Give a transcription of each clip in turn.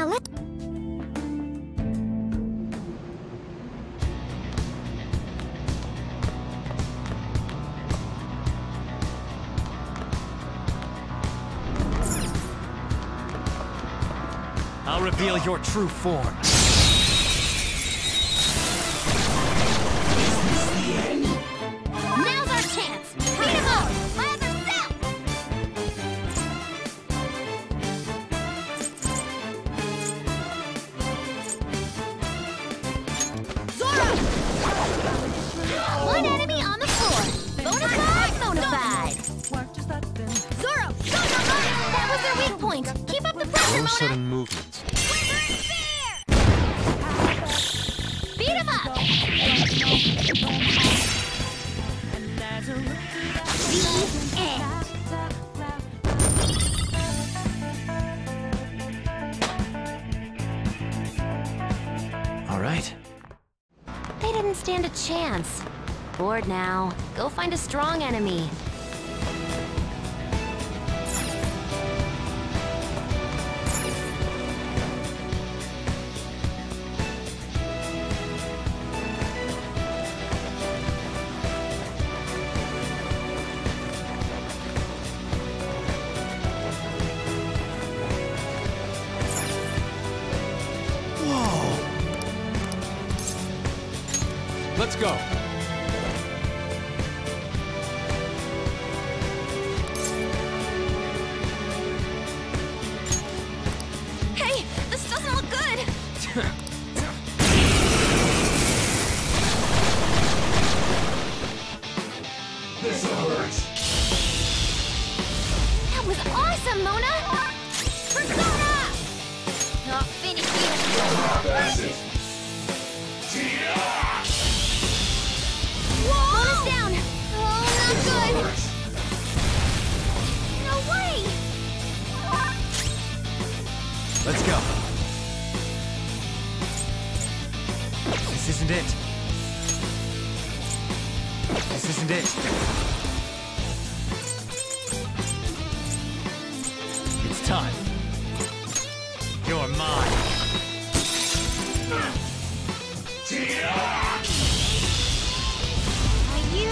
let... I'll reveal your true form. Now's our chance! Beat him up! Let him out! Zora! One enemy on the floor. Bonafide, bonafide. Zoro, go, Nova! That was their weak point. Keep up the pressure, No Mona! sudden movements. Beat him up! The end. All right. They didn't stand a chance. Bored now. Go find a strong enemy. Let's go. Hey, this doesn't look good! This hurts. That was awesome, Mona! Persona! Oh, finish you! That's it. Mona's down! Oh, not good! Hurts. No way! Let's go. This isn't it. This isn't it. It's time. You're mine. You?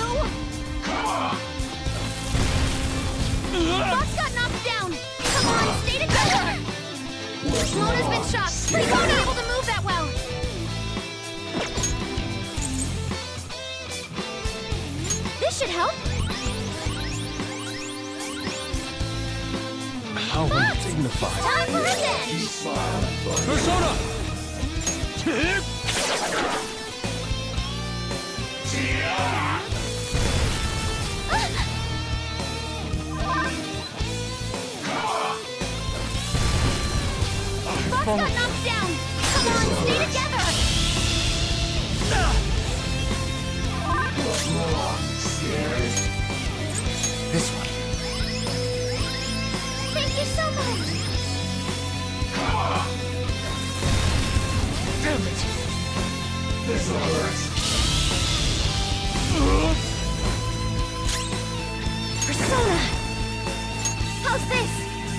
Fox got knocked down! Come on, stay together! Mona's been shocked! Please won't be able to move that well! This should help! How undignified. Time for revenge! Persona! Fox got knocked down! Come on, stay together! What's wrong? Scared? This one. Thank you so much! Damn it! This hurts. Persona! How's this?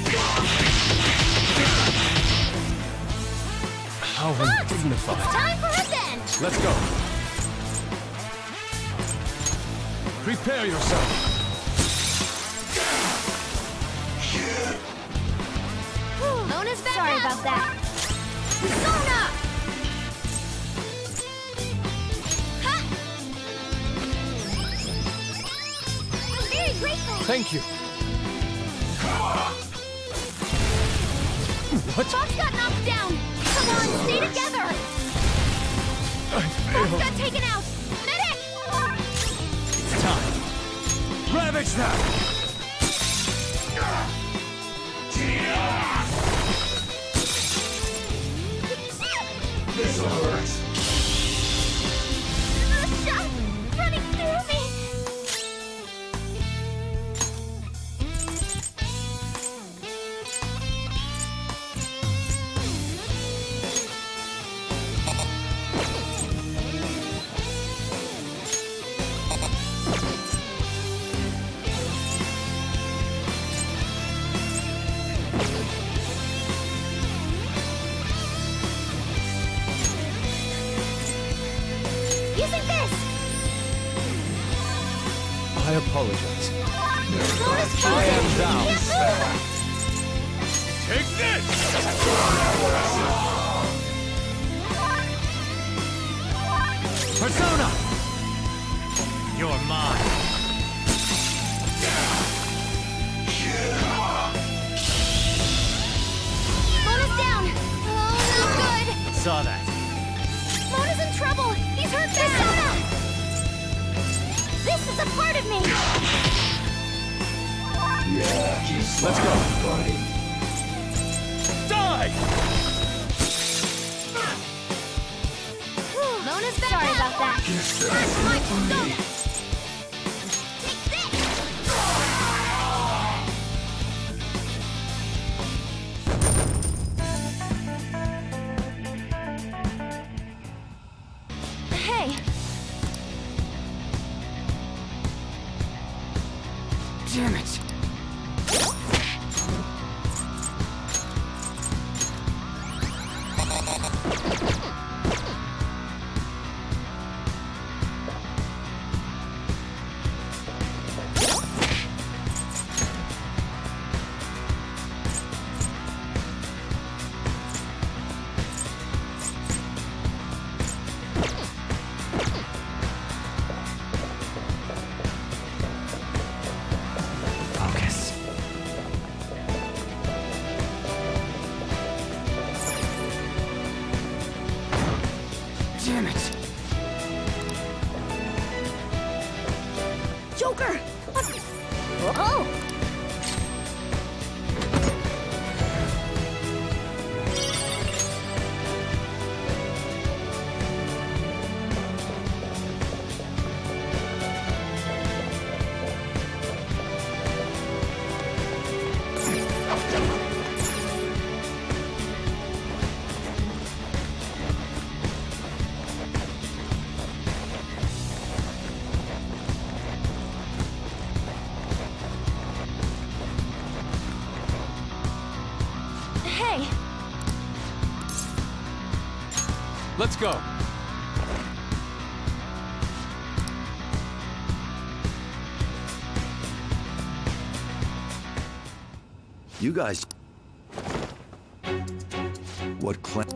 How undignified. Time for revenge! Let's go. Prepare yourself. Mona's back. Sorry about that. Persona! Ha! I'm very grateful. Thank you. What? Fox got knocked down. Come on, stay together. Fox got taken out. Medic! It's time. Ravage them! This hurts. The shot running through me. apologize. Bonus I am thou. Take this! Persona! You're mine. Mona's down. Oh, no good. Saw that. Mona's in trouble. He's hurt bad. Persona! This is a part of me. Yeah, he's Let's go. buddy. Die! Mona's back. Sorry about that. First punch, Sona. Take this. Hey. Damn it! Focus. Damn it! Joker! Oh! Hey! Let's go. You guys... What clan...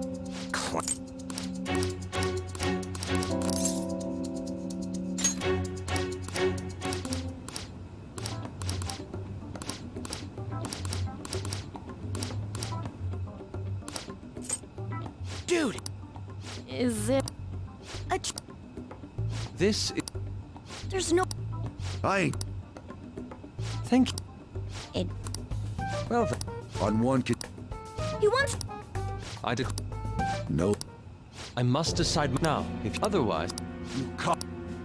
Dude! Is it a This is... There's no... I ain't Thank you. It... Well, then. on one kid... He wants... I dec... No. I must decide now. If otherwise... You cop...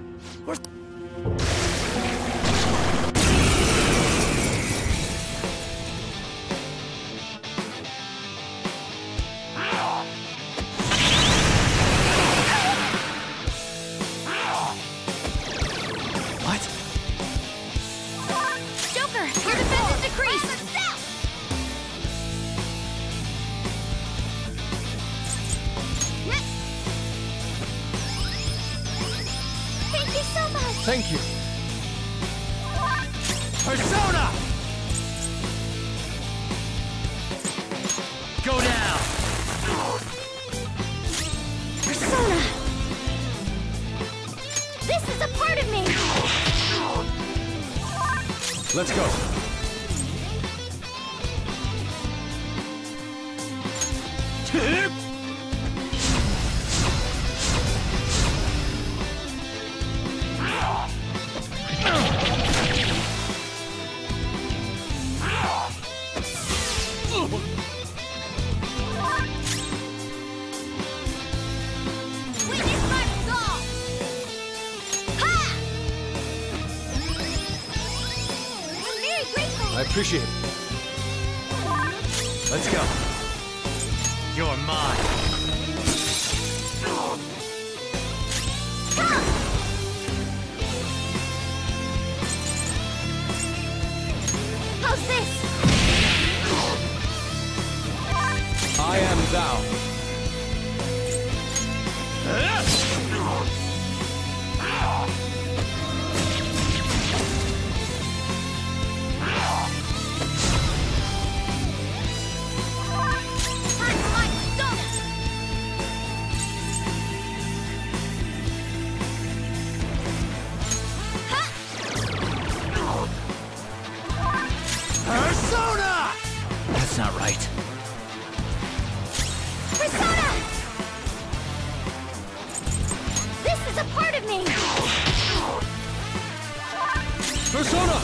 What? Joker! Your defense is decreased! Thank you so much! Thank you. Persona! Go down! Persona! This is a part of me! Let's go. Witness my resolve! Ha! I'm very grateful! I appreciate it. Let's go. You're mine. How's this? I am thou. not right. Persona! This is a part of me! Persona!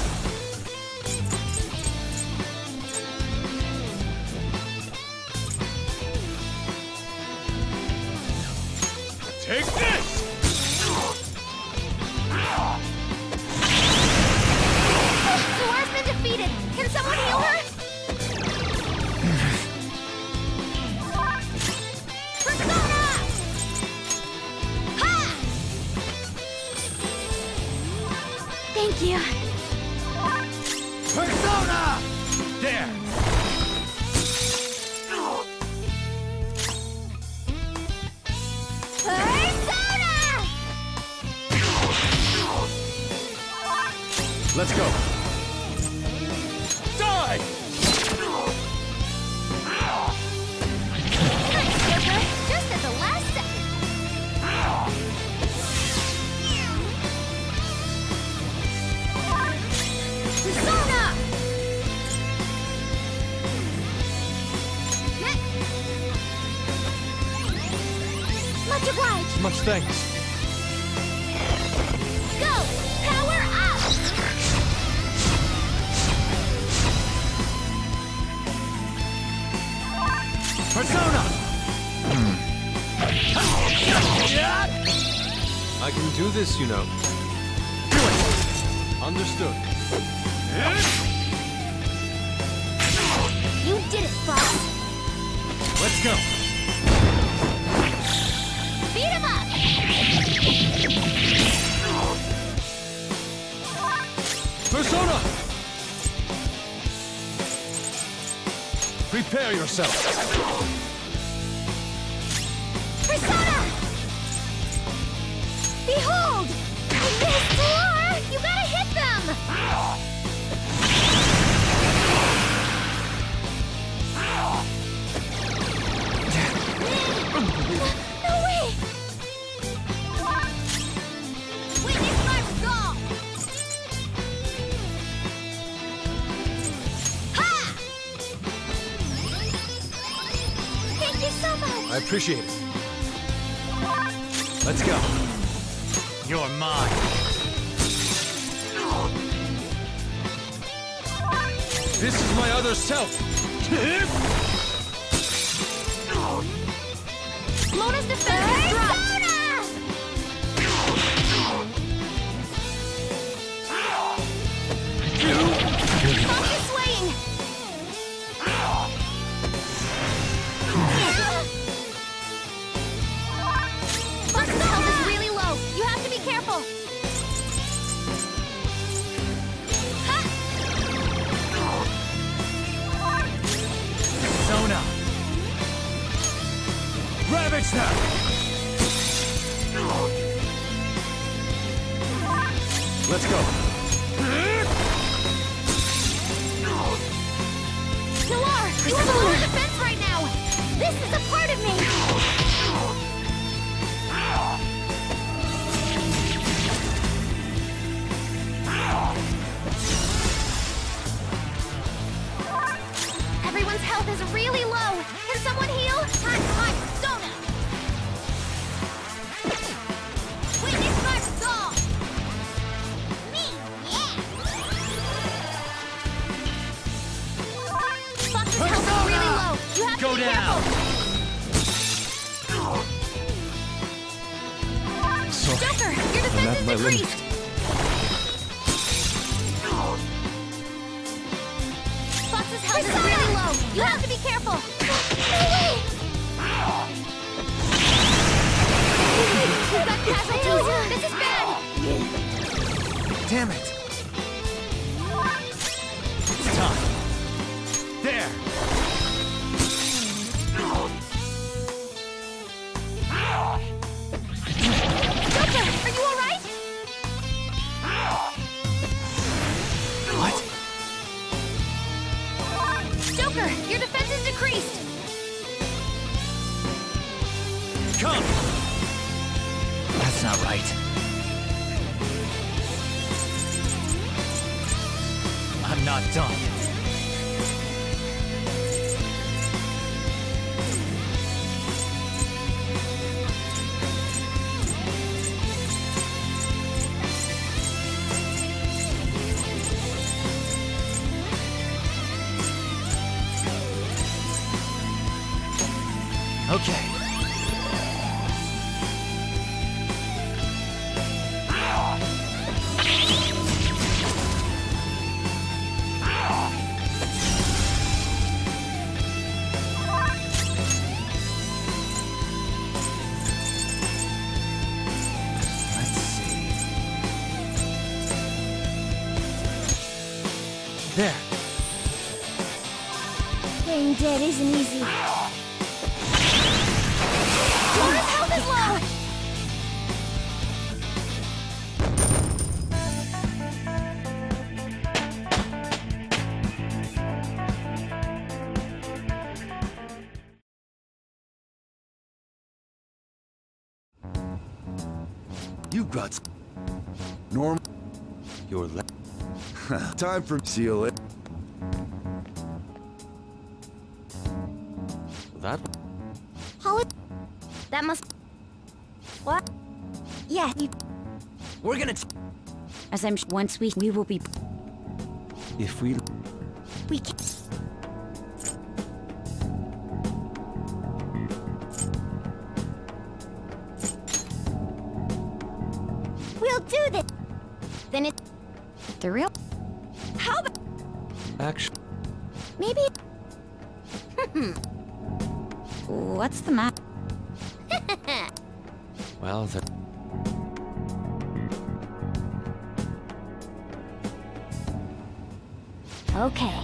Take this! Sora's been defeated! Can someone heal her? Persona! Ha! Thank you. Persona! There! Persona! Let's go. Die! Nice, Joker! Just at the last second. Persona! Much obliged. Much thanks. Go! Power up! Persona! I can do this, you know. Do it! Understood. You did it, boss. Let's go. Beat him up! Persona! Prepare yourself. Persona! Behold! I missed Solar! You gotta hit them! No way! Witness my resolve! Ha! Thank you so much! I appreciate it. Let's go. You're mine. This is my other self. Lona's defense is dropped! Focus swaying! Fox's health is really low. You have to be careful. Ha! Persona! Ravage them! Let's go. Noir, you have a low defense right now! This is a part of me! Everyone's health is really low! Can someone heal? Hot Persona! Witness my resolve! Me, yeah! Fox's health is really low! You have Go to be down. careful! Sorry. Joker, your I'm defense at is my limit. decreased! Fox's health is really low! You have to be careful! No way! We've got casualties! This is bad! Damn it. It's time. There. Joker, are you alright? What? Joker, your defense is decreased! Come. That's not right. I'm not done. Okay. Let's see. There. Being dead isn't easy. Sora's health is low! You got normal. Your left. Time for seal it. That. Holly? That must... What? Yeah, We're gonna. as I'm once we will be... If we. We can... We'll do this! Then it... The real... How about... Actually. Maybe... What's the matter? Well, that. Okay.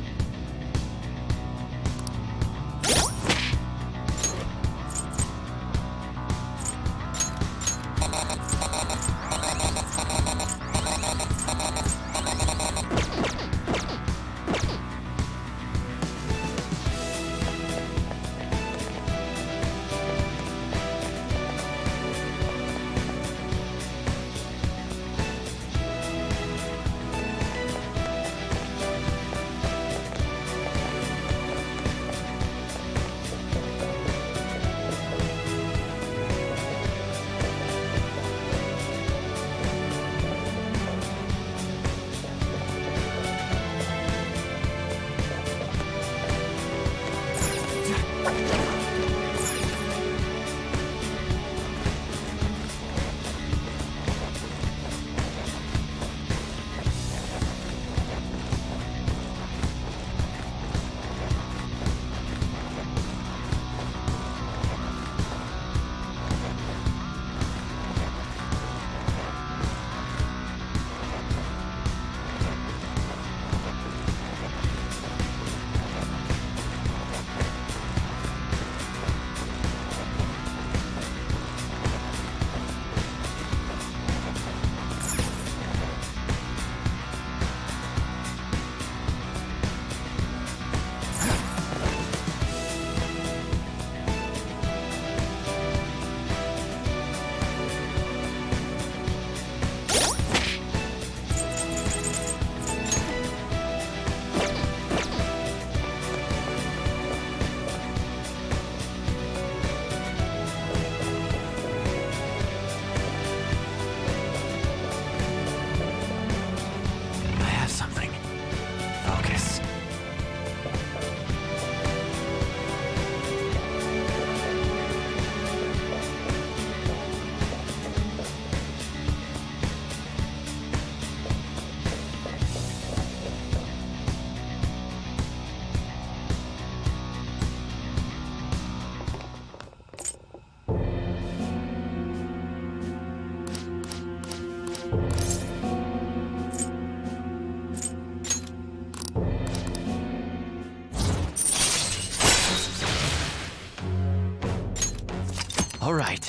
All right.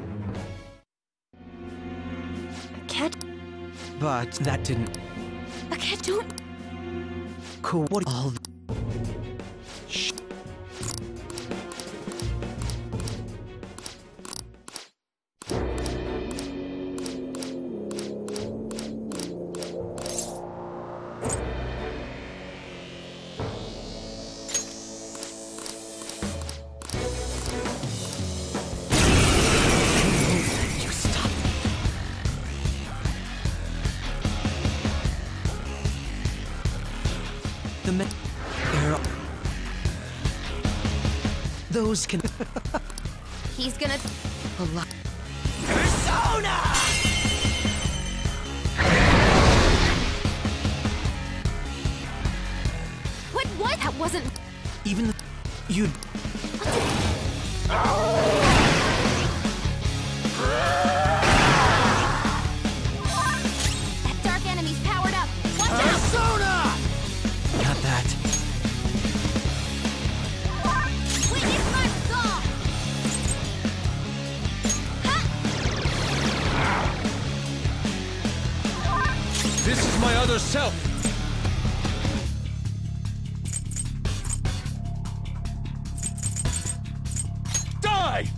Cat? But that didn't. A cat don't... Cool. What all? Shh. You stop. those can... He's gonna... A lot. Persona! What? That wasn't... Even you... That dark enemy's powered up. Watch out! Persona! Not that. Witness my saw! This is my other self. Die!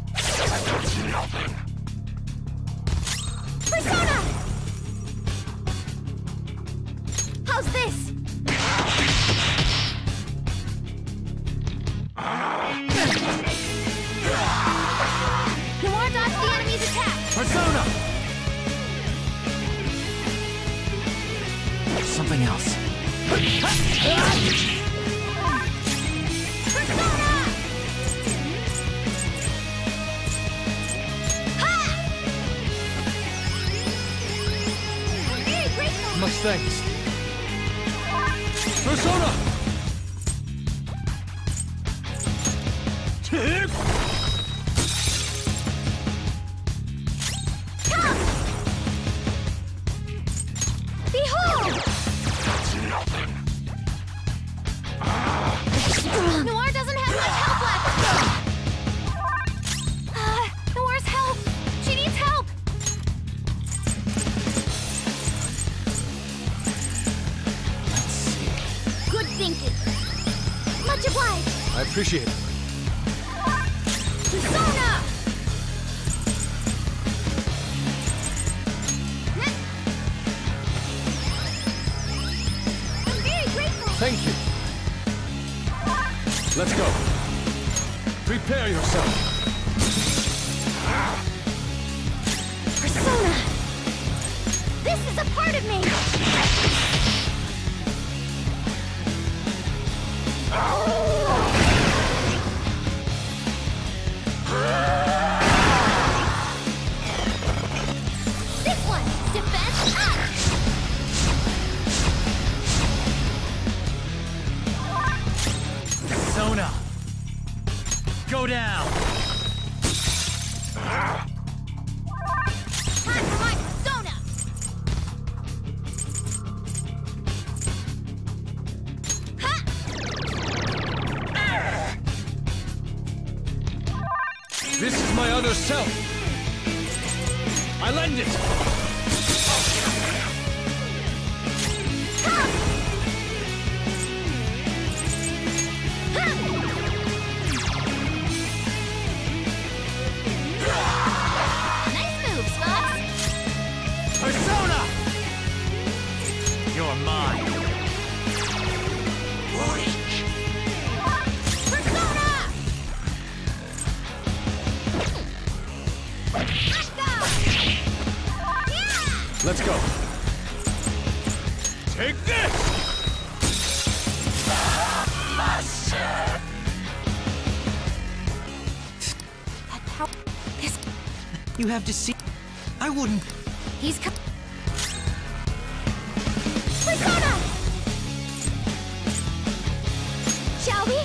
Persona! How's this? Noir dodged the enemy's attack! Persona! Something else. Persona! Ha! I'm very grateful! Much thanks. Persona! Come! Behold! Noir doesn't have much health left! Noir's health! She needs help! Let's see. Good thinking. Much obliged. I appreciate it. Persona! I'm very grateful. Thank you. Let's go. Prepare yourself. Persona! This is a part of me! This one! Defense up! Persona! Go down! Time for my persona! Ha! This is my other self. I lend it. Come! Ha! Nice move, Spots! Persona! You're mine. Persona! Let's go! Yeah! Let's go. Take this! That power... This... You have to see... I wouldn't... He's come... Persona! Shall we?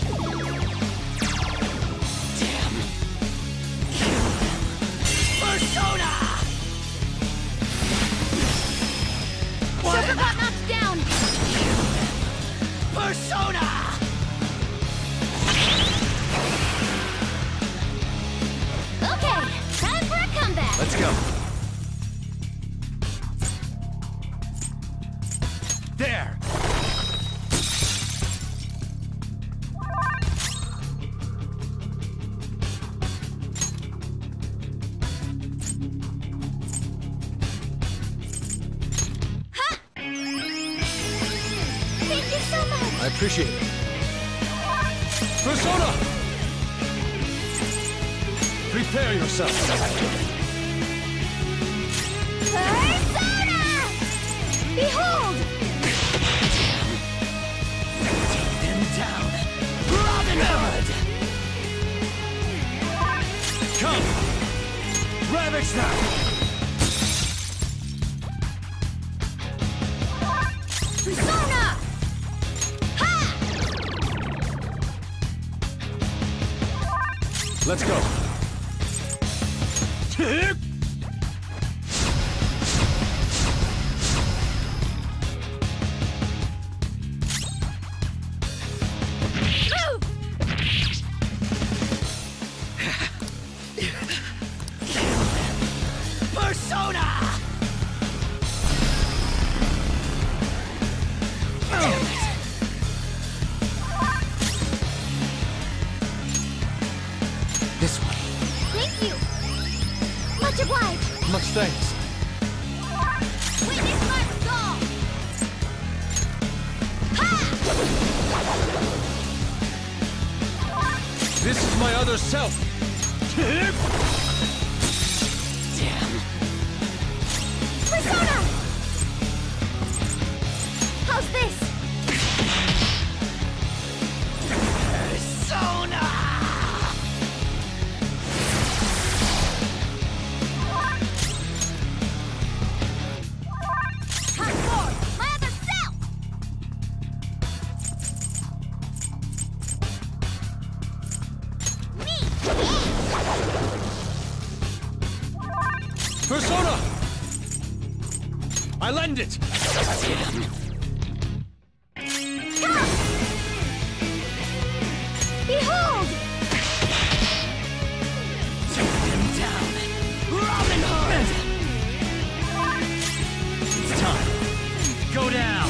Damn. Kill them. Persona! Joker got knocked down! Persona! Okay, time for a comeback! Let's go. There! Thank you so much! I appreciate it. Persona! Prepare yourself. Persona! Behold! Take them down. Robin Hood! Persona! Ha! Let's go. Persona! This one. Thank you! Much obliged! Much thanks. Witness my resolve! Ha! This is my other self. Damn. Persona! How's this? Persona! Transform! My other self! Me! Persona! I lend it. Come! Behold! Take him down. Robin Hood! It's time. Go down.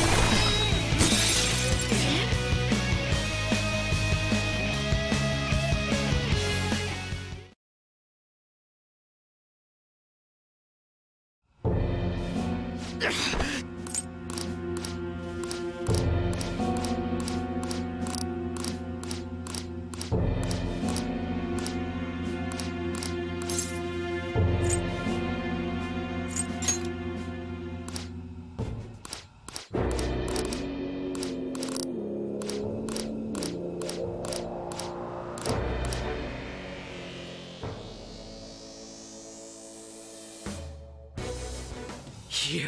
Here.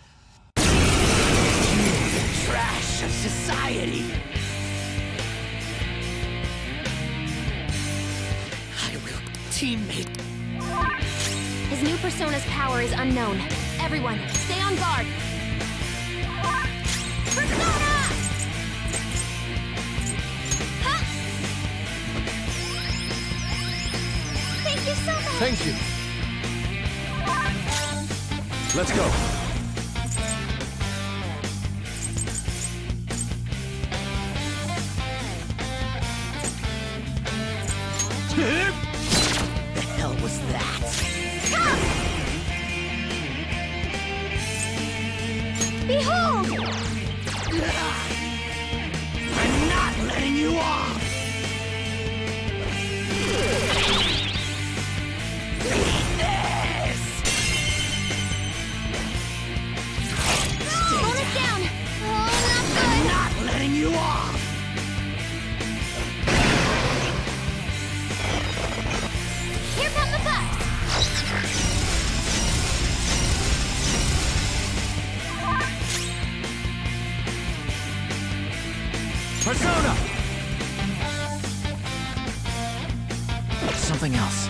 Trash of society. I will teammate. His new persona's power is unknown. Everyone, stay on guard! Persona! Ha! Thank you so much! Thank you. Let's go. The hell was that? Behold! I'm not letting you off! Bonus down! Oh, not good! Not letting you off! Here come the bus! Persona! Something else.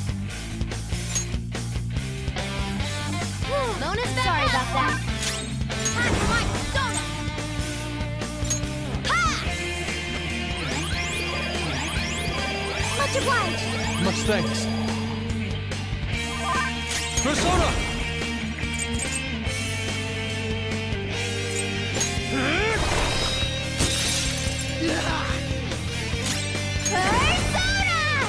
Bonus back! Sorry about that. Time for my persona! Ha! Much obliged! Much thanks. Persona! Persona!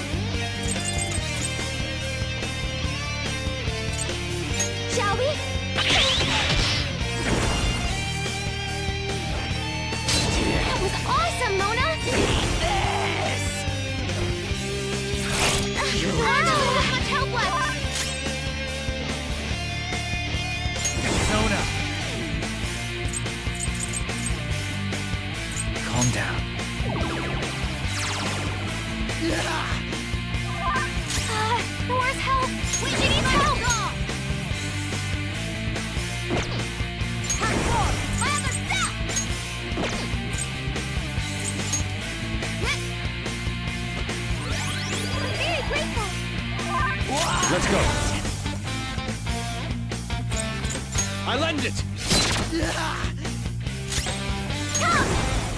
Shall we? That was awesome, Mona! Not much help left! Persona! Calm down. Nora's help! She needs help! Let's go. I lend it. Come!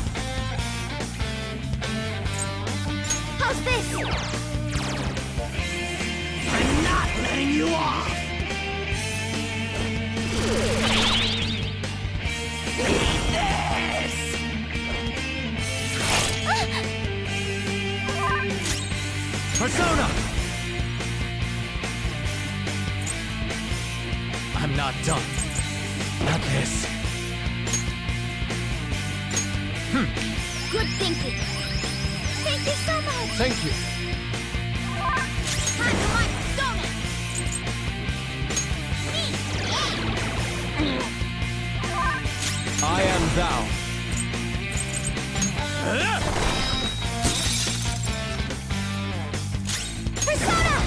How's this? I'm not letting you off! Eat this! Persona! I'm not done. Not this. Good thinking. Thank you so much. Thank you. Time for my persona. Me. I am thou. Persona!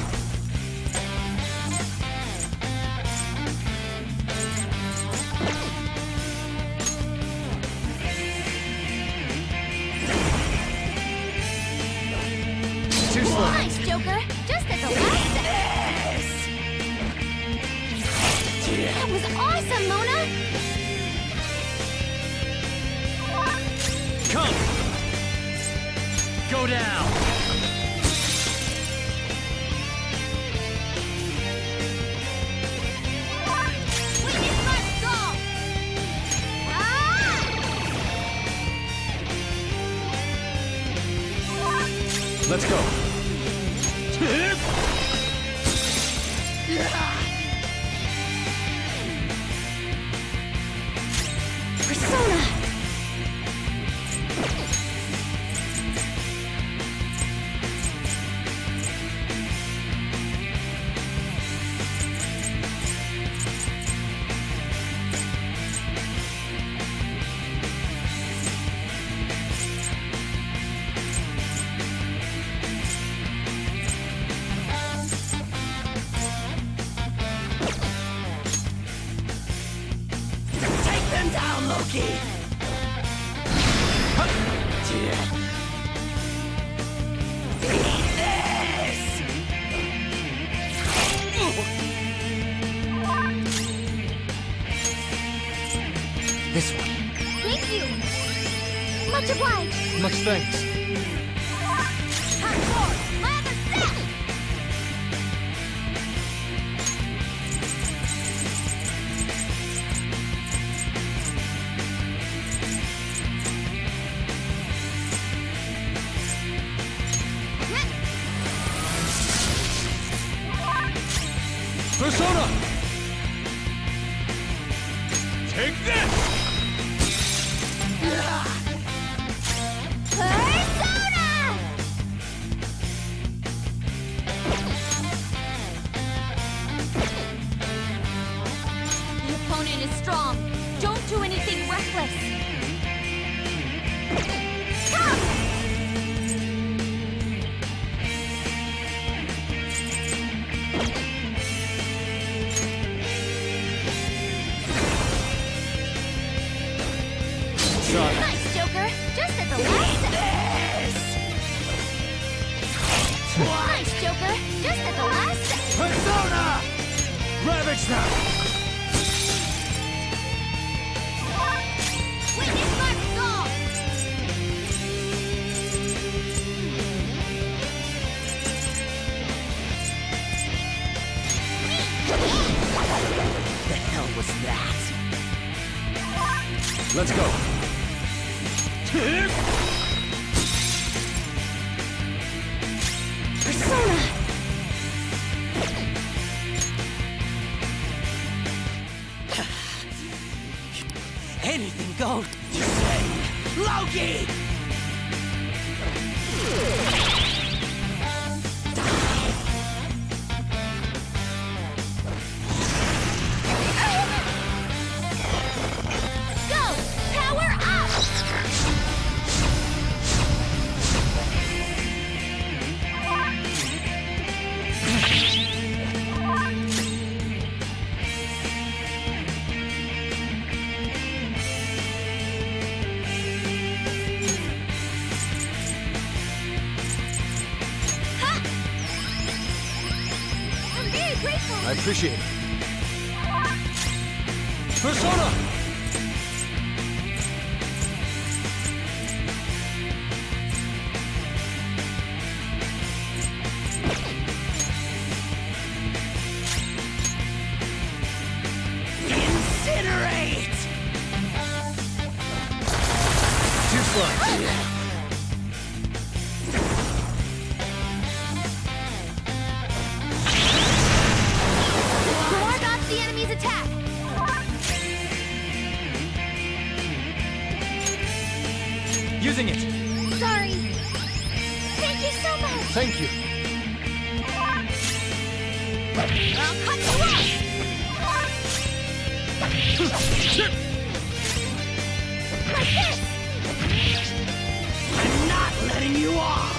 Too slow. Nice, Joker. Just at the last second. That was awesome, Mona. Come! Go down! Witness my soul. Ah! Let's go. Persona. Take them down, Loki! Eat this! This one. Thank you. Much obliged. Much thanks. Time for my other set. Persona! Take this! Persona! The opponent is strong. Don't do anything reckless. Come! Shot. Nice, Joker. Just at the last second. Nice, Joker. Just at the last second. Persona! Ravage them! Witness my resolve. The hell was that? Let's go. Persona. Anything goes, you say? Loki! Go! Power up! I appreciate it. Persona! Incinerate! Too slow. Ward off the enemy's attack! Using it. Sorry! Thank you so much! Thank you. I'll cut you off! Like this! I'm not letting you off!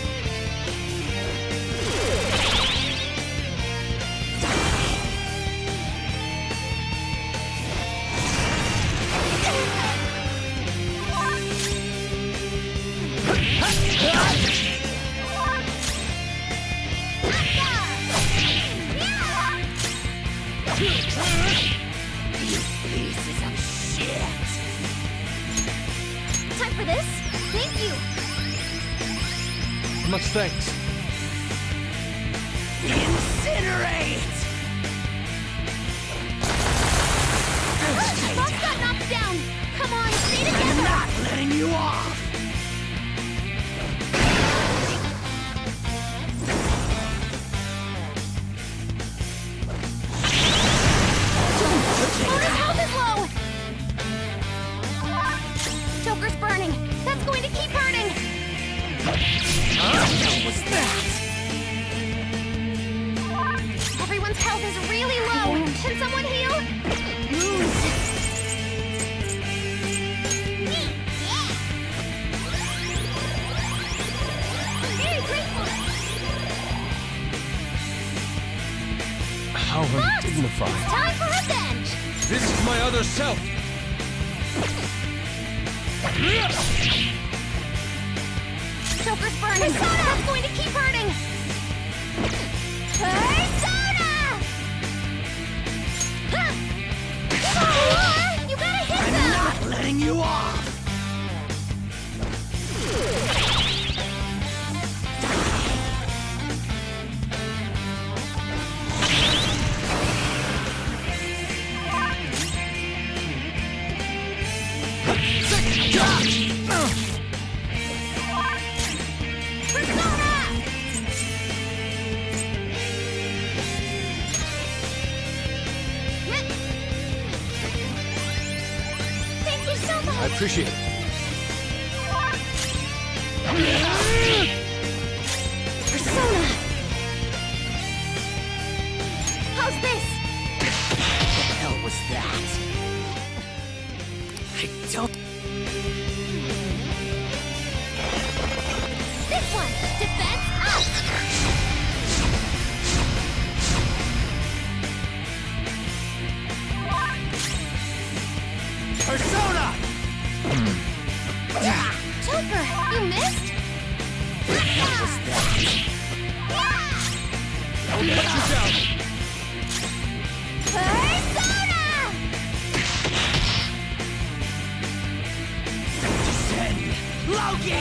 You pieces of shit! Time for this? Thank you! Much thanks. Incinerate! Boss got knocked down! Come on, stay I'm together! not letting you off! Lona's health is low! Joker's burning! That's going to keep hurting! What was that? Everyone's health is really low! Can someone heal? I'm very grateful! How Fox! undignified. It's time for revenge! This is my other self. Joker's burning! Persona! That's going to keep hurting! Persona! Huh! You gotta hit I'm them! not letting you off! Persona! Thank you so much! I appreciate it. Persona! How's this? What the hell was that? I don't... This one! Defense up! Persona! Joker, you missed? What was that? I'll cut you down. Persona! Descend! Loki!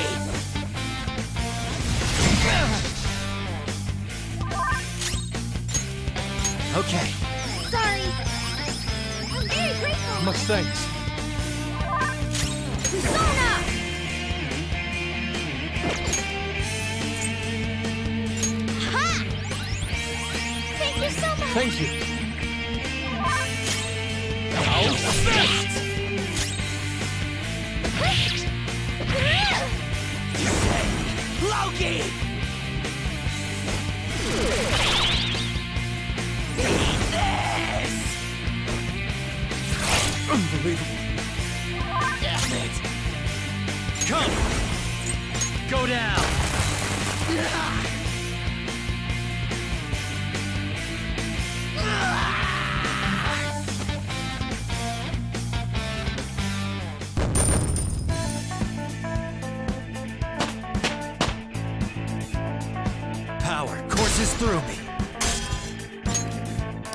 Okay. Sorry. I'm very grateful. Much thanks. Persona! Ha! Thank you so much. Thank you. Descend! Loki! Eat this! Unbelievable. Damn it! Come! Go down! Power courses through me.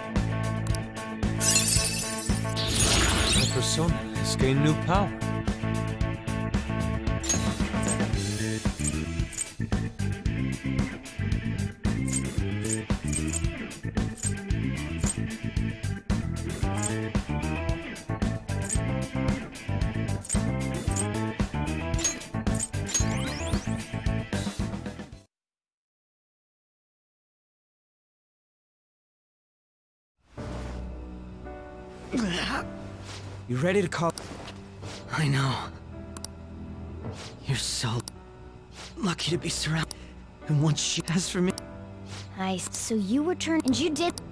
gain new power. You ready to call? I know. You're so lucky to be surrounded. And what she has for me. Nice. So you returned and you did.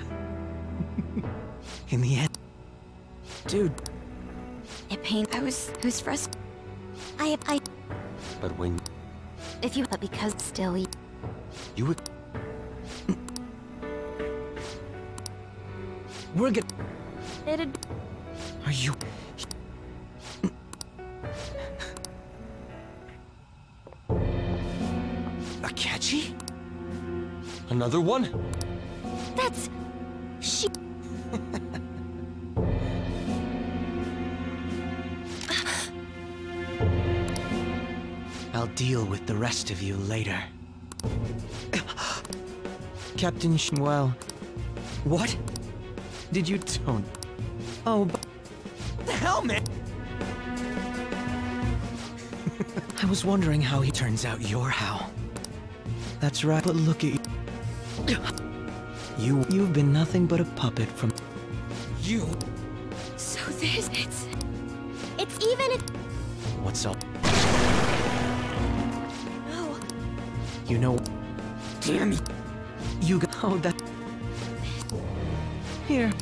In the end. Dude. It pained. I was frustrated. I. But when If you. But because still. you would... We're gonna. It'd. Are you? Akechi? Another one? That's. She. I'll deal with the rest of you later. Captain Shinwell. What? Did you tone? Oh, the hell, man! I was wondering how he turns out you're how. That's right, but look at you. You've been nothing but a puppet from you. So this. It's even. What's up? No. You know. Damn it. You got. Oh, that. Here.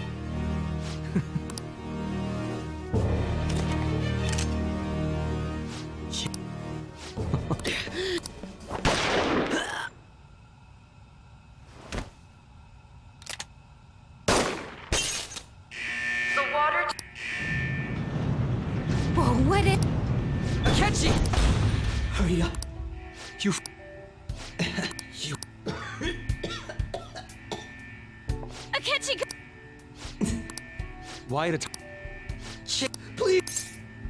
Whoa, what it? Akechi! Hurry up. You. You. Akechi. Why at a time? Shit, please.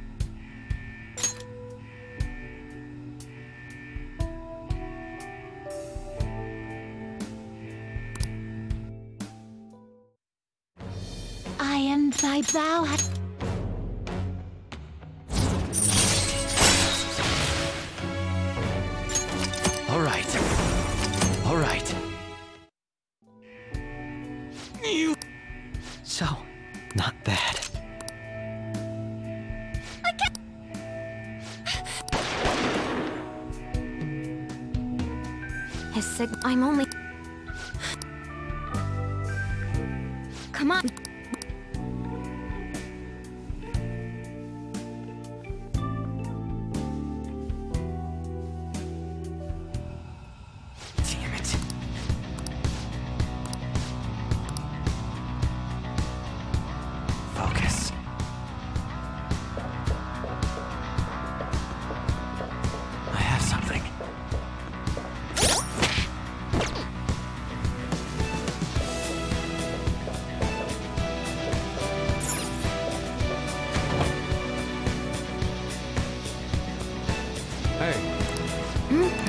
I am thy vow. All right. All right. You. So, not bad. His sick. I'm only. Come on. Damn it. Focus. I have something. Hey,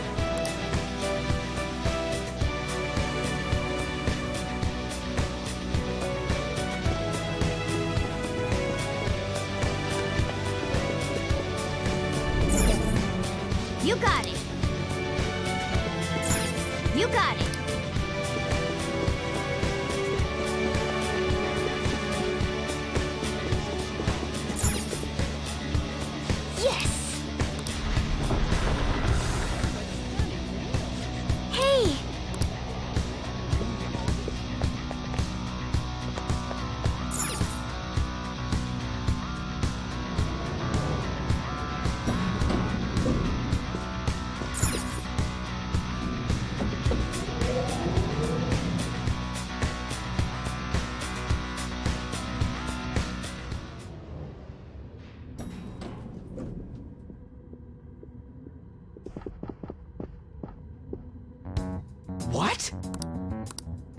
You got it. You got it. Yes. Hey. What?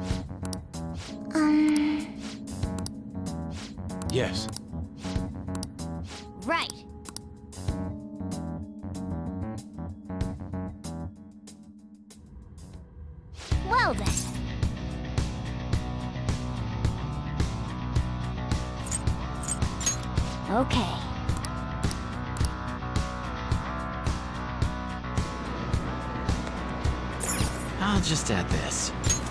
yes. Right. Well then. Okay. I'll just add this.